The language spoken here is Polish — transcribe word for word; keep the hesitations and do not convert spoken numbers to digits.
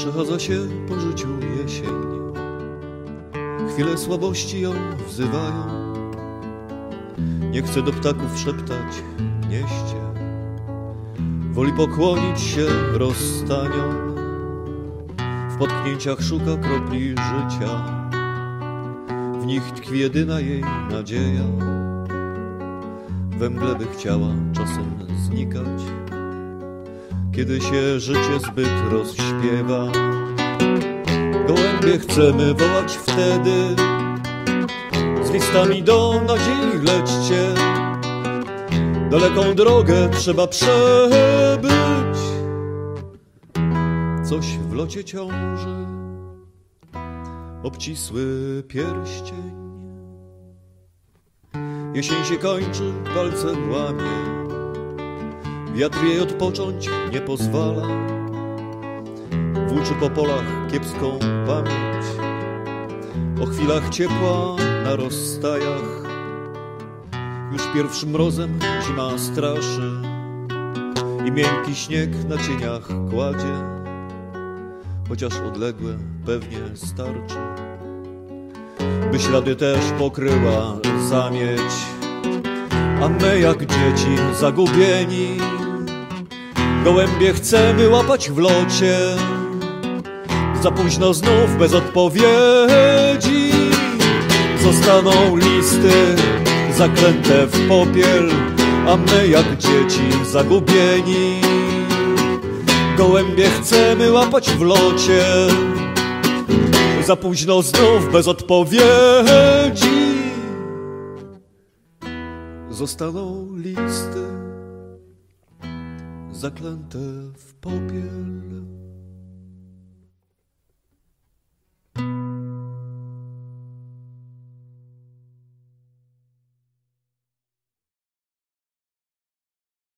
Przechadza się po życiu jesień, chwile słabości ją wzywają. Nie chce do ptaków szeptać nieście, woli pokłonić się rozstaniom. W potknięciach szuka kropli życia, w nich tkwi jedyna jej nadzieja. We mgle by chciała czasem znikać, kiedy się życie zbyt rozśpiewa. Gołębie chcemy wołać wtedy, z listami do nadziei lećcie. Daleką drogę trzeba przebyć, coś w locie ciąży, obcisły pierścień. Jesień się kończy, palce łamie, wiatr jej odpocząć nie pozwala. Włóczy po polach kiepską pamięć o chwilach ciepła na rozstajach. Już pierwszym mrozem zima straszy i miękki śnieg na cieniach kładzie, chociaż odległe pewnie starczy, by ślady też pokryła zamieć. A my jak dzieci zagubieni, gołębie chcemy łapać w locie. Za późno znów bez odpowiedzi zostaną listy zaklęte w popiel. A my jak dzieci zagubieni, gołębie chcemy łapać w locie. Za późno znów bez odpowiedzi zostaną listy zaklęte w popiel.